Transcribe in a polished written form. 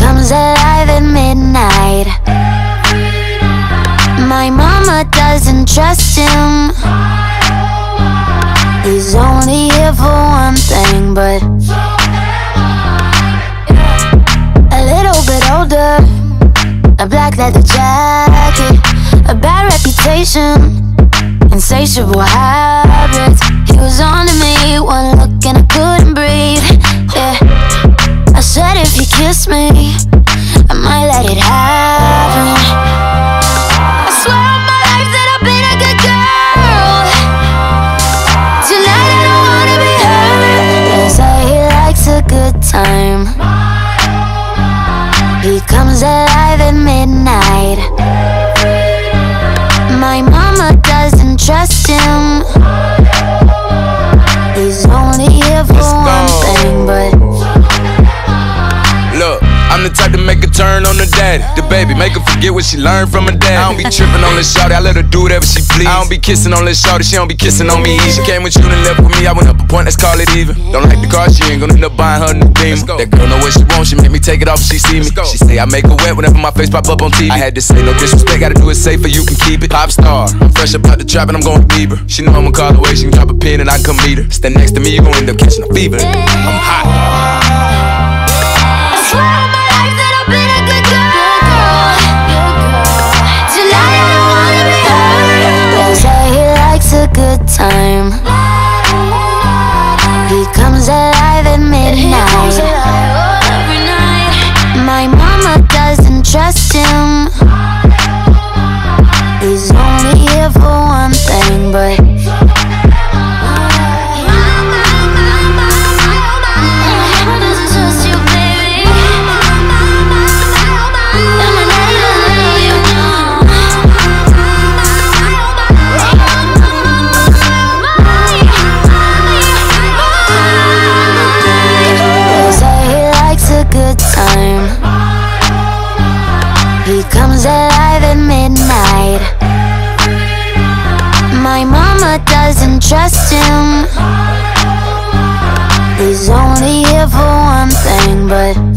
comes alive at midnight. My mama doesn't trust him. He's only here for one thing, but a little bit older, a black leather jacket, a bad reputation, insatiable habits. He was on to me, one look and I couldn't breathe. Yeah, I said if you kiss me, I might let it happen. I swear on my life that I've been a good girl. Tonight I don't wanna be hurt. They say he likes a good time. He comes alive at midnight. My mama doesn't trust him. He's only here for one thing, but look, I'm the type to make a turn on the daddy. The baby, make her forget what she learned from her dad. I don't be tripping on this shawty, I let her do whatever she please. I don't be kissing on this shawty, she don't be kissing on me easy. She came with you and left with me, I went up a point, let's call it even. Don't like the car, she ain't gonna end up buying her new Beamer. That girl know what she wants, she make me take it off if she see me. She say I make her wet whenever my face pop up on TV. I had to say no disrespect, gotta do it safer, you can keep it. Pop star, I'm fresh up out the trap and I'm going Bieber. She know I'ma call away, she can drop a pin and I can come meet her. Stand next to me, you gon' end up catching a fever. I'm hot. I swear on my life that I've been a good girl. Tonight I don't wanna be hurt. They say he likes a good time. He comes alive at midnight. My mama doesn't trust him. He's only here for one thing, but he comes alive at midnight. My mama doesn't trust him. He's only here for one thing, but